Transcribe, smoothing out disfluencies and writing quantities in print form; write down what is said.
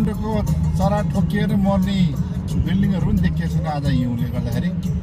काठमाडौँको चरा ठोकिएर मर्ने बिल्डिङहरू पनि देखिएको छैन आज हिउँले गर्दाखेरि।